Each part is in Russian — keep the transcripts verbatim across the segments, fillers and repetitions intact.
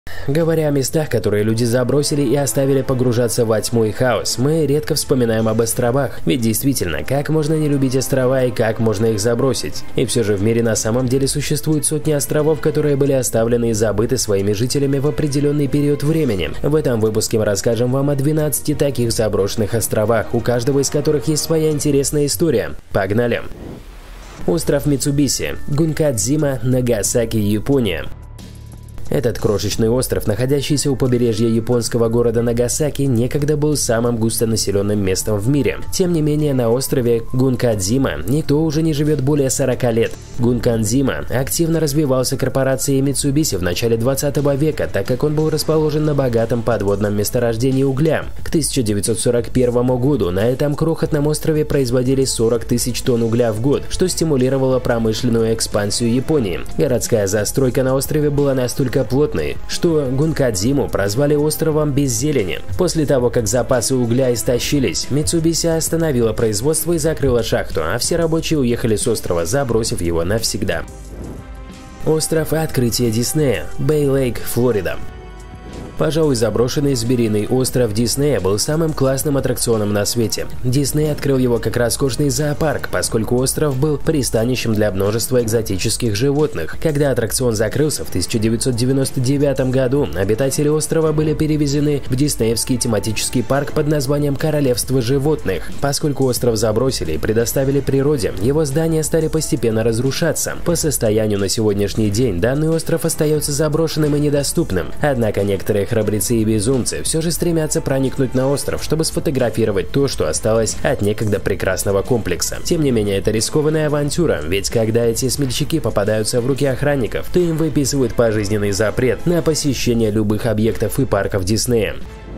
Говоря о местах, которые люди забросили и оставили погружаться во тьму и хаос, мы редко вспоминаем об островах. Ведь действительно, как можно не любить острова и как можно их забросить? И все же в мире на самом деле существуют сотни островов, которые были оставлены и забыты своими жителями в определенный период времени. В этом выпуске мы расскажем вам о двенадцати таких заброшенных островах, у каждого из которых есть своя интересная история. Погнали! Остров Мицубиси, Гункадзима, Нагасаки, Япония. Этот крошечный остров, находящийся у побережья японского города Нагасаки, некогда был самым густонаселенным местом в мире. Тем не менее, на острове Гункадзима никто уже не живет более сорока лет. Гункадзима активно развивался корпорацией Mitsubishi в начале двадцатого века, так как он был расположен на богатом подводном месторождении угля. К тысяча девятьсот сорок первому году на этом крохотном острове производили сорок тысяч тонн угля в год, что стимулировало промышленную экспансию Японии. Городская застройка на острове была настолько плотной, что Гункадзиму прозвали островом без зелени. После того, как запасы угля истощились, Mitsubishi остановила производство и закрыла шахту, а все рабочие уехали с острова, забросив его навсегда. Остров открытия Диснея, Бэй-Лейк, Флорида. Пожалуй, заброшенный звериный остров Диснея был самым классным аттракционом на свете. Дисней открыл его как роскошный зоопарк, поскольку остров был пристанищем для множества экзотических животных. Когда аттракцион закрылся в тысяча девятьсот девяносто девятом году, обитатели острова были перевезены в диснеевский тематический парк под названием «Королевство животных». Поскольку остров забросили и предоставили природе, его здания стали постепенно разрушаться. По состоянию на сегодняшний день данный остров остается заброшенным и недоступным. Однако некоторые храбрецы и безумцы все же стремятся проникнуть на остров, чтобы сфотографировать то, что осталось от некогда прекрасного комплекса. Тем не менее, это рискованная авантюра, ведь когда эти смельчаки попадаются в руки охранников, то им выписывают пожизненный запрет на посещение любых объектов и парков Диснея.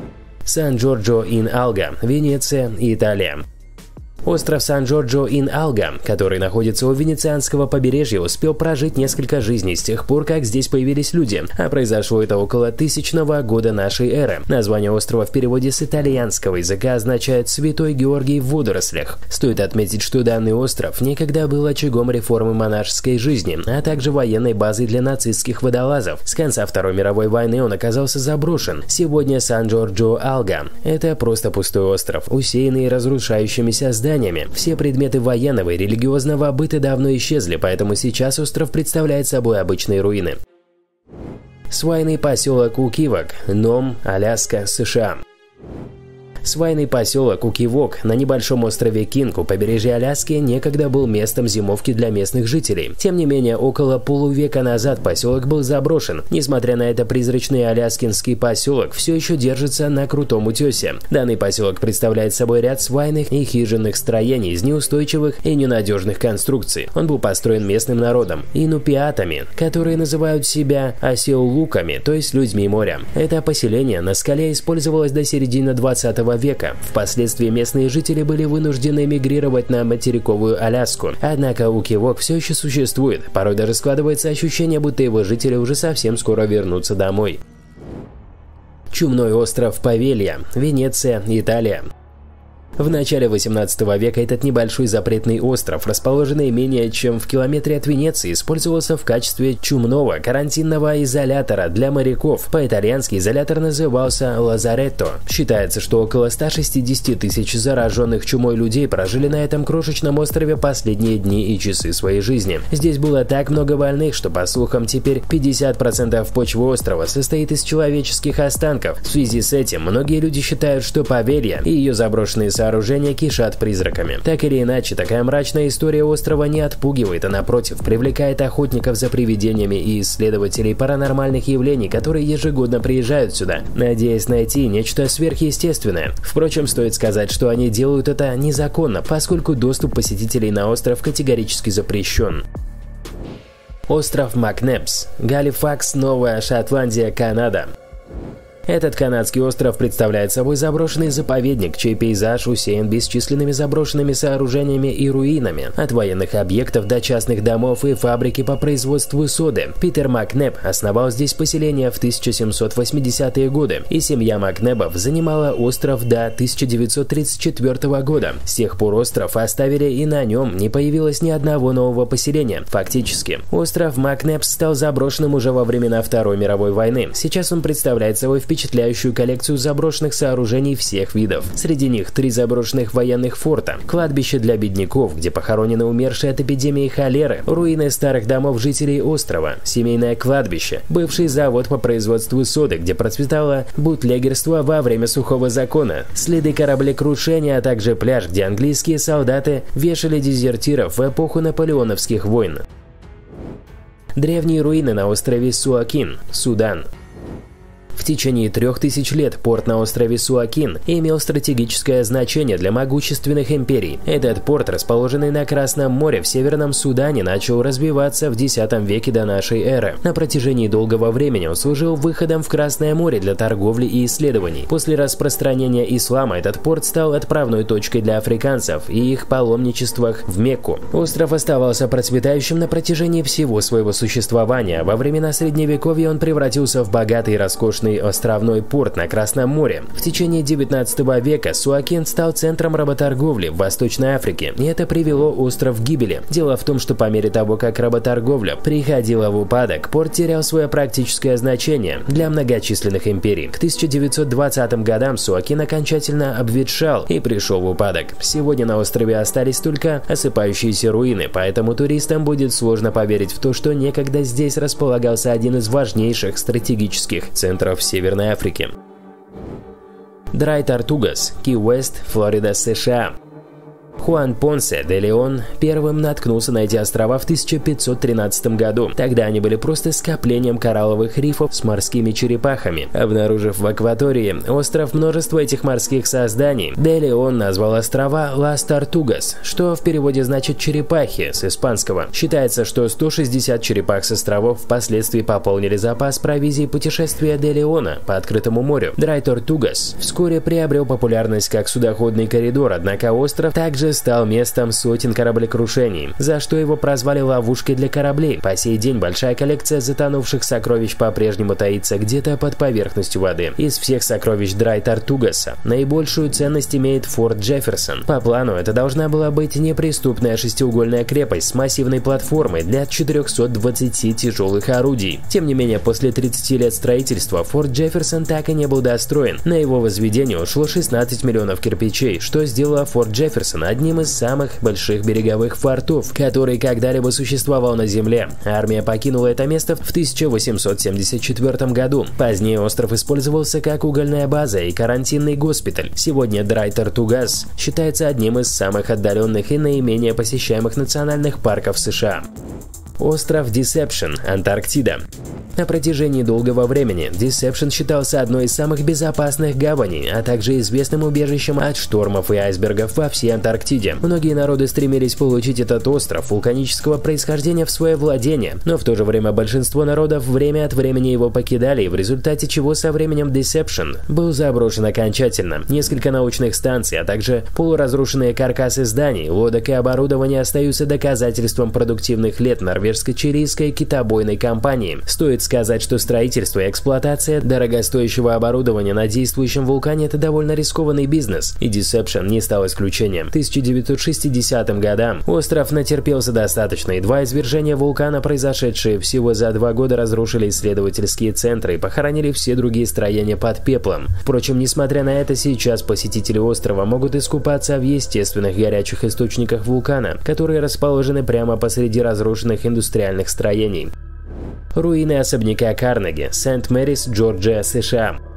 Сан-Джорджо-ин-Алго, Венеция, Италия. Остров Сан-Джорджо-ин-Алго, который находится у венецианского побережья, успел прожить несколько жизней с тех пор, как здесь появились люди, а произошло это около тысячного года нашей эры. Название острова в переводе с итальянского языка означает «Святой Георгий в водорослях». Стоит отметить, что данный остров некогда был очагом реформы монашеской жизни, а также военной базой для нацистских водолазов. С конца Второй мировой войны он оказался заброшен. Сегодня Сан-Джорджо-Алго – это просто пустой остров, усеянный разрушающимися зданиями. Все предметы военного и религиозного быта давно исчезли, поэтому сейчас остров представляет собой обычные руины. Свайный поселок Укивок, Ном, Аляска, США. Свайный поселок Укивок на небольшом острове Кинг у побережья Аляски некогда был местом зимовки для местных жителей. Тем не менее, около полувека назад поселок был заброшен. Несмотря на это, призрачный аляскинский поселок все еще держится на крутом утесе. Данный поселок представляет собой ряд свайных и хижинных строений из неустойчивых и ненадежных конструкций. Он был построен местным народом – инупиатами, которые называют себя осеулуками, то есть людьми моря. Это поселение на скале использовалось до середины двадцатого века. Впоследствии местные жители были вынуждены эмигрировать на материковую Аляску. Однако Укивок все еще существует. Порой даже складывается ощущение, будто его жители уже совсем скоро вернутся домой. Чумной остров Павелья, Венеция, Италия. В начале восемнадцатого века этот небольшой запретный остров, расположенный менее чем в километре от Венеции, использовался в качестве чумного карантинного изолятора для моряков. По-итальянски изолятор назывался лазаретто. Считается, что около ста шестидесяти тысяч зараженных чумой людей прожили на этом крошечном острове последние дни и часы своей жизни. Здесь было так много больных, что, по слухам, теперь пятьдесят процентов почвы острова состоит из человеческих останков. В связи с этим многие люди считают, что Павелья и ее заброшенные сооружения Сооружения кишат призраками. Так или иначе, такая мрачная история острова не отпугивает, а напротив, привлекает охотников за привидениями и исследователей паранормальных явлений, которые ежегодно приезжают сюда, надеясь найти нечто сверхъестественное. Впрочем, стоит сказать, что они делают это незаконно, поскольку доступ посетителей на остров категорически запрещен. Остров Макнепс, Галифакс, Новая Шотландия, Канада. Этот канадский остров представляет собой заброшенный заповедник, чей пейзаж усеян бесчисленными заброшенными сооружениями и руинами, от военных объектов до частных домов и фабрики по производству соды. Питер Макнеб основал здесь поселение в тысяча семьсот восьмидесятые годы, и семья Макнебов занимала остров до тысяча девятьсот тридцать четвёртого года. С тех пор остров оставили, и на нем не появилось ни одного нового поселения. Фактически, остров Макнеб стал заброшенным уже во времена Второй мировой войны. Сейчас он представляет собой впечатляющую коллекцию заброшенных сооружений всех видов. Среди них три заброшенных военных форта, кладбище для бедняков, где похоронены умершие от эпидемии холеры, руины старых домов жителей острова, семейное кладбище, бывший завод по производству соды, где процветало бутлегерство во время сухого закона, следы кораблекрушения, а также пляж, где английские солдаты вешали дезертиров в эпоху наполеоновских войн. Древние руины на острове Суакин, Судан. В течение трех тысяч лет порт на острове Суакин имел стратегическое значение для могущественных империй. Этот порт, расположенный на Красном море в Северном Судане, начал развиваться в десятом веке до нашей эры. На протяжении долгого времени он служил выходом в Красное море для торговли и исследований. После распространения ислама этот порт стал отправной точкой для африканцев и их паломничествах в Мекку. Остров оставался процветающим на протяжении всего своего существования. Во времена Средневековья он превратился в богатый и роскошный островной порт на Красном море. В течение девятнадцатого века Суакин стал центром работорговли в Восточной Африке, и это привело остров к гибели. Дело в том, что по мере того, как работорговля приходила в упадок, порт терял свое практическое значение для многочисленных империй. К тысяча девятьсот двадцатым годам Суакин окончательно обветшал и пришел в упадок. Сегодня на острове остались только осыпающиеся руины, поэтому туристам будет сложно поверить в то, что некогда здесь располагался один из важнейших стратегических центров в Северной Африке. Драй-Тортугас, Ки-Уэст, Флорида, США. Хуан Понсе де Леон первым наткнулся на эти острова в тысяча пятьсот тринадцатом году. Тогда они были просто скоплением коралловых рифов с морскими черепахами. Обнаружив в акватории остров множества этих морских созданий, де Леон назвал острова Лас Тортугас, что в переводе значит «черепахи» с испанского. Считается, что сто шестьдесят черепах с островов впоследствии пополнили запас провизии путешествия де Леона по открытому морю. Драй-Тортугас вскоре приобрел популярность как судоходный коридор, однако остров также стал местом сотен кораблекрушений, за что его прозвали ловушкой для кораблей. По сей день большая коллекция затонувших сокровищ по-прежнему таится где-то под поверхностью воды. Из всех сокровищ Драй-Тортугаса наибольшую ценность имеет Форт Джефферсон. По плану это должна была быть неприступная шестиугольная крепость с массивной платформой для четырёхсот двадцати тяжелых орудий. Тем не менее, после тридцати лет строительства Форт Джефферсон так и не был достроен. На его возведение ушло шестнадцать миллионов кирпичей, что сделало Форт Джефферсон одним из самых больших береговых фортов, который когда-либо существовал на Земле. Армия покинула это место в тысяча восемьсот семьдесят четвёртом году. Позднее остров использовался как угольная база и карантинный госпиталь. Сегодня Драй-Тортугас считается одним из самых отдаленных и наименее посещаемых национальных парков США. Остров Десепшн, Антарктида. На протяжении долгого времени Десепшн считался одной из самых безопасных гаваней, а также известным убежищем от штормов и айсбергов во всей Антарктиде. Многие народы стремились получить этот остров вулканического происхождения в свое владение, но в то же время большинство народов время от времени его покидали, в результате чего со временем Десепшн был заброшен окончательно. Несколько научных станций, а также полуразрушенные каркасы зданий, лодок и оборудования остаются доказательством продуктивных лет норвежско-чилийской китобойной компании. Стоит сказать, что строительство и эксплуатация дорогостоящего оборудования на действующем вулкане – это довольно рискованный бизнес, и Десепшн не стал исключением. В тысяча девятьсот шестидесятым годам остров натерпелся достаточно, и два извержения вулкана, произошедшие всего за два года, разрушили исследовательские центры и похоронили все другие строения под пеплом. Впрочем, несмотря на это, сейчас посетители острова могут искупаться в естественных горячих источниках вулкана, которые расположены прямо посреди разрушенных индустриальных строений. Руины особняка Карнеги, Сент-Мэрис, Джорджия, США.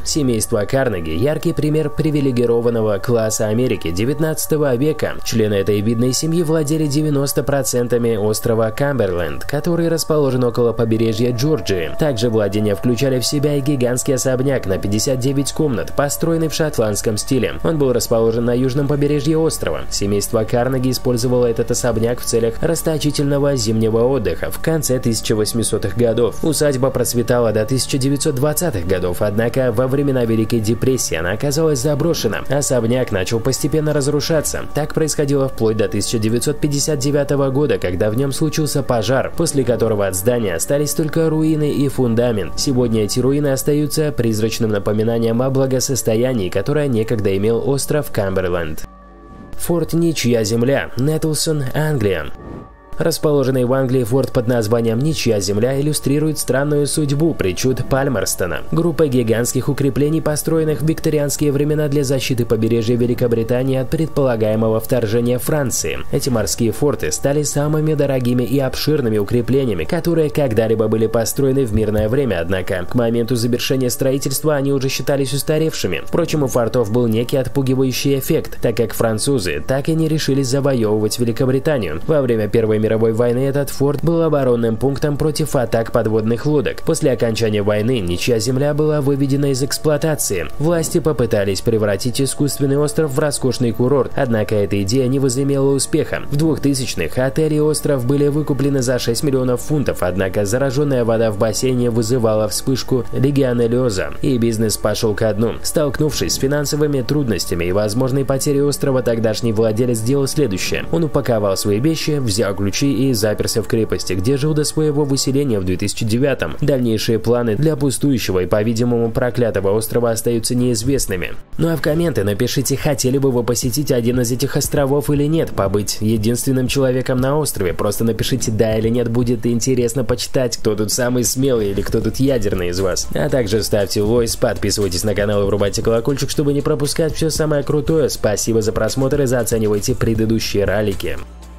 Семейство Карнеги – яркий пример привилегированного класса Америки девятнадцатого века. Члены этой видной семьи владели девяноста процентами острова Камберленд, который расположен около побережья Джорджии. Также владения включали в себя и гигантский особняк на пятьдесят девять комнат, построенный в шотландском стиле. Он был расположен на южном побережье острова. Семейство Карнеги использовало этот особняк в целях расточительного зимнего отдыха в конце тысяча восьмисотых годов. Усадьба процветала до тысяча девятьсот двадцатых годов, однако во времена Великой депрессии она оказалась заброшена. Особняк начал постепенно разрушаться. Так происходило вплоть до тысяча девятьсот пятьдесят девятого года, когда в нем случился пожар, после которого от здания остались только руины и фундамент. Сегодня эти руины остаются призрачным напоминанием о благосостоянии, которое некогда имел остров Камберленд. Форт Ничья земля, Нетлсон, Англия. Расположенный в Англии форт под названием «Ничья земля» иллюстрирует странную судьбу причуд Пальмерстона. Группа гигантских укреплений, построенных в викторианские времена для защиты побережья Великобритании от предполагаемого вторжения Франции. Эти морские форты стали самыми дорогими и обширными укреплениями, которые когда-либо были построены в мирное время, однако к моменту завершения строительства они уже считались устаревшими. Впрочем, у фортов был некий отпугивающий эффект, так как французы так и не решились завоевывать Великобританию. Во время Первой мировой войны этот форт был оборонным пунктом против атак подводных лодок. После окончания войны Ничья земля была выведена из эксплуатации. Власти попытались превратить искусственный остров в роскошный курорт, однако эта идея не возымела успеха. В двухтысячных отель и остров были выкуплены за шесть миллионов фунтов, однако зараженная вода в бассейне вызывала вспышку легионеллеза, и бизнес пошел ко дну. Столкнувшись с финансовыми трудностями и возможной потерей острова, тогдашний владелец сделал следующее. Он упаковал свои вещи, взял ключи и заперся в крепости, где жил до своего выселения в две тысячи девятом. Дальнейшие планы для пустующего и, по-видимому, проклятого острова остаются неизвестными. Ну а в комменты напишите, хотели бы вы посетить один из этих островов или нет, побыть единственным человеком на острове. Просто напишите да или нет, будет интересно почитать, кто тут самый смелый или кто тут ядерный из вас. А также ставьте лайк, подписывайтесь на канал и врубайте колокольчик, чтобы не пропускать все самое крутое. Спасибо за просмотр и заценивайте предыдущие ролики.